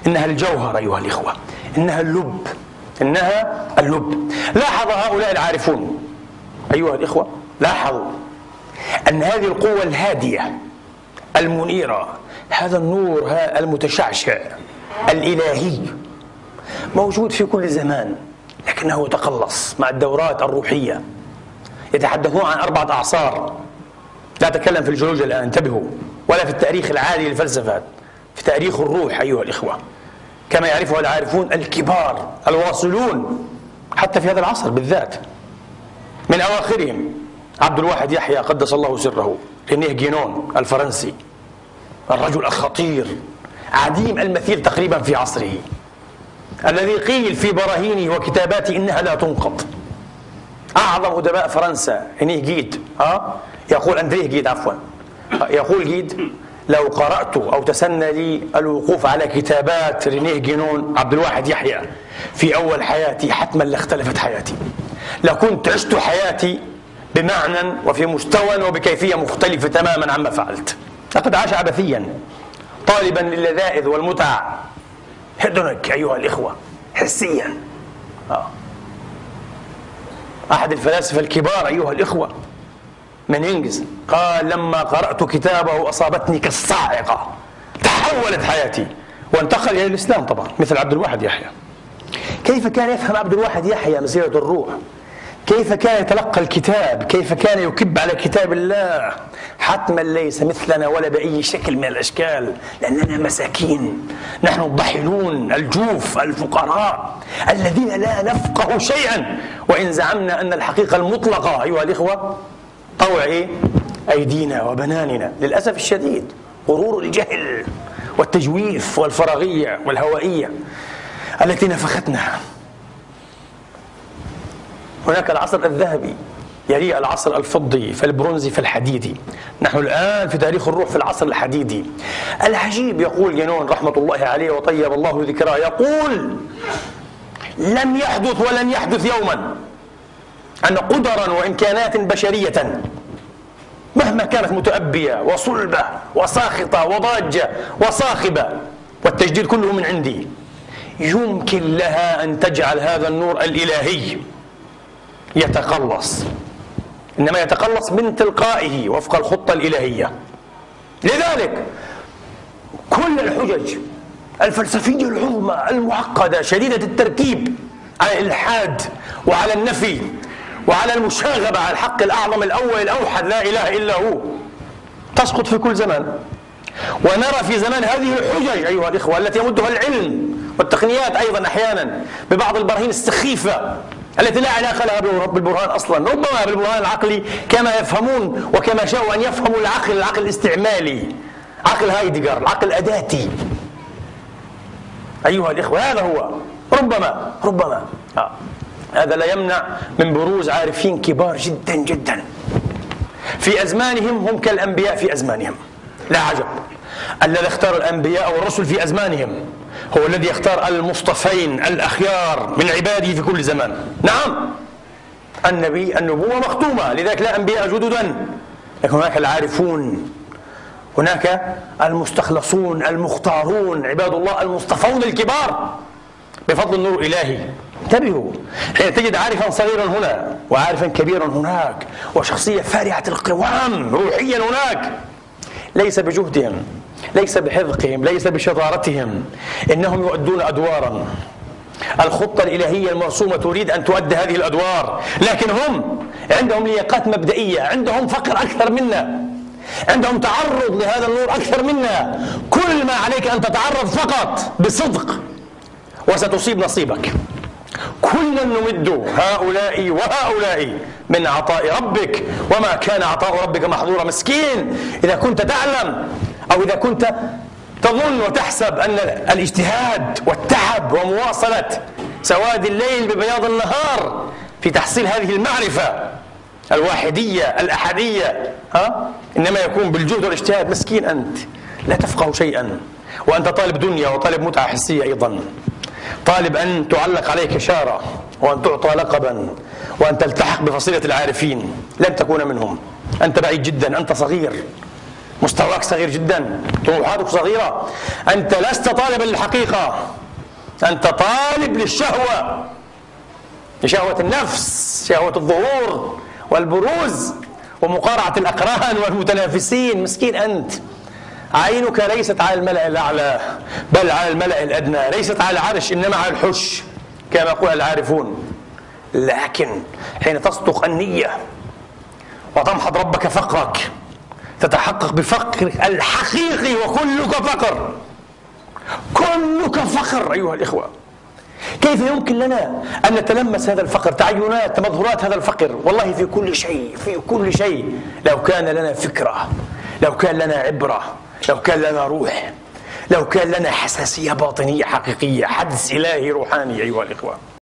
إنها الجوهر أيها الإخوة، إنها اللب، إنها اللب. لاحظ هؤلاء العارفون أيها الإخوة، لاحظوا أن هذه القوة الهادية المنيرة، هذا النور المتشعشع الإلهي موجود في كل زمان، لكنه تقلص مع الدورات الروحية. يتحدثون عن 4 أعصار، لا أتكلم في الجيولوجيا الآن، انتبهوا، ولا في التاريخ العالي للفلسفات، في تاريخ الروح أيها الإخوة، كما يعرفه العارفون الكبار الواصلون حتى في هذا العصر بالذات. من أواخرهم عبد الواحد يحيى قدس الله سره، رينيه جينون الفرنسي، الرجل الخطير عديم المثيل تقريبا في عصره، الذي قيل في براهينه وكتاباته إنها لا تنقض. أعظم أدباء فرنسا رينيه جيد، يقول أندريه جيد عفوا، يقول جيد: لو قرأت أو تسنى لي الوقوف على كتابات رينيه جينون عبد الواحد يحيى في أول حياتي حتما لاختلفت حياتي، لكنت عشت حياتي بمعنى وفي مستوى وبكيفية مختلفة تماما عما فعلت. لقد عاش عبثيا طالبا للذائذ والمتع، هدنك أيها الإخوة، حسيا. أحد الفلاسفة الكبار أيها الإخوة منينجز قال: لما قرأت كتابه أصابتني كالصاعقة، تحولت حياتي، وانتقل إلى الإسلام طبعا مثل عبد الواحد يحيى. كيف كان يفهم عبد الواحد يحيى مسيرة الروح؟ كيف كان يتلقى الكتاب؟ كيف كان يكب على كتاب الله؟ حتما ليس مثلنا ولا بأي شكل من الأشكال، لأننا مساكين، نحن الضحلون الجوف الفقراء الذين لا نفقه شيئا، وإن زعمنا أن الحقيقة المطلقة أيها الإخوة طوع أيدينا وبناننا. للأسف الشديد غرور الجهل والتجويف والفراغية والهوائية التي نفختنا. هناك العصر الذهبي، يليه العصر الفضي، فالبرونزي، فالحديدي. نحن الآن في تاريخ الروح في العصر الحديدي. العجيب، يقول جينون رحمة الله عليه وطيب الله ذكراه، يقول: لم يحدث ولن يحدث يوما أن قدرا وإمكانات بشرية مهما كانت متأبية وصلبة وساخطة وضاجة وصاخبة، والتجديد كله من عندي، يمكن لها أن تجعل هذا النور الإلهي يتقلص، إنما يتقلص من تلقائه وفق الخطة الإلهية. لذلك كل الحجج الفلسفية العظمى المعقدة شديدة التركيب على الإلحاد وعلى النفي وعلى المشاغبة على الحق الأعظم الأول الأوحد لا إله إلا هو تسقط في كل زمان. ونرى في زمان هذه الحجج أيها الإخوة التي يمدها العلم والتقنيات أيضا أحيانا ببعض البراهين السخيفة التي لا علاقة لها بالبرهان أصلا، ربما بالبرهان العقلي كما يفهمون وكما شاءوا أن يفهموا العقل الاستعمالي، عقل هايدغر، العقل الأداتي أيها الإخوة. هذا هو ربما هذا لا يمنع من بروز عارفين كبار جدا جدا في أزمانهم، هم كالأنبياء في أزمانهم. لا عجب الذي اختار الأنبياء والرسل في أزمانهم هو الذي يختار المصطفين الأخيار من عباده في كل زمان. نعم، النبوة مختومة، لذلك لا أنبياء جددا، لكن هناك العارفون، هناك المستخلصون المختارون، عباد الله المصطفون الكبار بفضل النور الإلهي. انتبهوا، حين تجد عارفا صغيرا هنا وعارفا كبيرا هناك وشخصية فارعة القوام روحيا هناك، ليس بجهدهم، ليس بحذقهم، ليس بشطارتهم، إنهم يؤدون أدوارا. الخطة الإلهية المرسومة تريد أن تؤدي هذه الأدوار، لكن هم عندهم لياقات مبدئية، عندهم فقر أكثر منا، عندهم تعرض لهذا النور أكثر منا. كل ما عليك أن تتعرض فقط بصدق وستصيب نصيبك. كلا نمد هؤلاء وهؤلاء من عطاء ربك وما كان عطاء ربك محظورا. مسكين إذا كنت تعلم أو إذا كنت تظن وتحسب أن الاجتهاد والتعب ومواصلة سواد الليل ببياض النهار في تحصيل هذه المعرفة الواحدية الأحدية إنما يكون بالجهد والاجتهاد، مسكين أنت لا تفقه شيئا، وأنت طالب دنيا وطالب متعة حسية أيضا، طالب أن تعلق عليك شارة وأن تعطى لقبا وأن تلتحق بفصيلة العارفين. لن تكون منهم، أنت بعيد جدا، أنت صغير، مستواك صغير جدا، طموحاتك صغيرة، أنت لست طالبا للحقيقة، أنت طالب للشهوة، لشهوة النفس، شهوة الظهور والبروز ومقارعة الأقران والمتنافسين. مسكين أنت، عينك ليست على الملأ الأعلى بل على الملأ الأدنى، ليست على العرش إنما على الحش كما يقول العارفون. لكن حين تصدق النية وتمحض ربك فقرك تتحقق بفقرك الحقيقي، وكلك فقر، كلك فقر أيها الإخوة. كيف يمكن لنا أن نتلمس هذا الفقر؟ تعينات مظهرات هذا الفقر والله في كل شيء، في كل شيء. لو كان لنا فكرة، لو كان لنا عبرة، لو كان لنا روح، لو كان لنا حساسية باطنية حقيقية، حدس إلهي روحاني أيها الإخوة.